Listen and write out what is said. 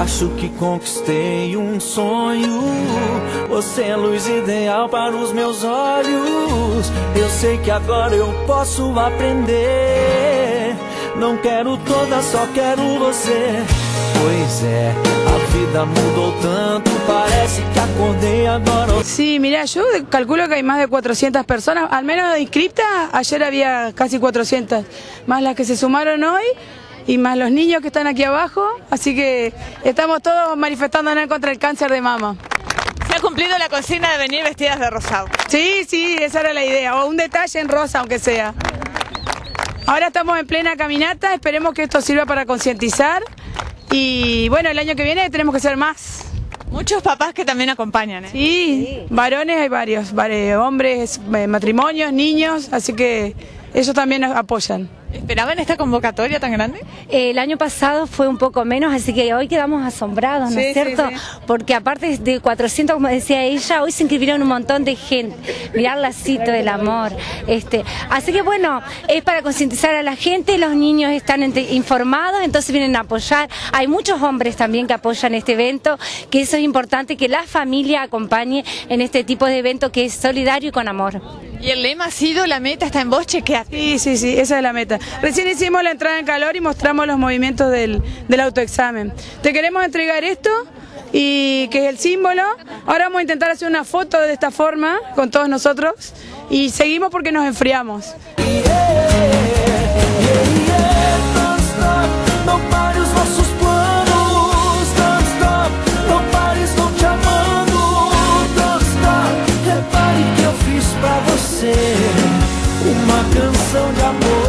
Acho que conquistei sonho. Você é a luz ideal para os meus olhos. Eu sei que agora eu posso aprender. Não quero toda, só quero você. Pois é, a vida mudou tanto, parece que acordei agora. Sí, mira, yo calculo que hay más de 400 personas, al menos inscriptas. Ayer había casi 400, más las que se sumaron hoy y más los niños que están aquí abajo. Así que estamos todos manifestándonos contra el cáncer de mama. Se ha cumplido la consigna de venir vestidas de rosado. Sí, sí, esa era la idea, o un detalle en rosa aunque sea. Ahora estamos en plena caminata, esperemos que esto sirva para concientizar y bueno, el año que viene tenemos que ser más. Muchos papás que también acompañan, ¿eh? Sí, varones hay varios, hombres, matrimonios, niños, así que ellos también nos apoyan. ¿Esperaban esta convocatoria tan grande? El año pasado fue un poco menos, así que hoy quedamos asombrados, ¿no es cierto? Sí. Porque aparte de 400, como decía ella, hoy se inscribieron un montón de gente. Mirá el lacito del amor. Así que bueno, es para concientizar a la gente, los niños están informados, entonces vienen a apoyar. Hay muchos hombres también que apoyan este evento, que eso es importante, que la familia acompañe en este tipo de evento que es solidario y con amor. Y el lema ha sido, la meta está en vos, chequeate. Sí, esa es la meta. Recién hicimos la entrada en calor y mostramos los movimientos del autoexamen. Te queremos entregar esto, y que es el símbolo. Ahora vamos a intentar hacer una foto de esta forma con todos nosotros y seguimos porque nos enfriamos. Não pare os nossos planos, don't stop, não pare, estou te amando, don't stop. Repare que eu fiz pra você uma canção de amor.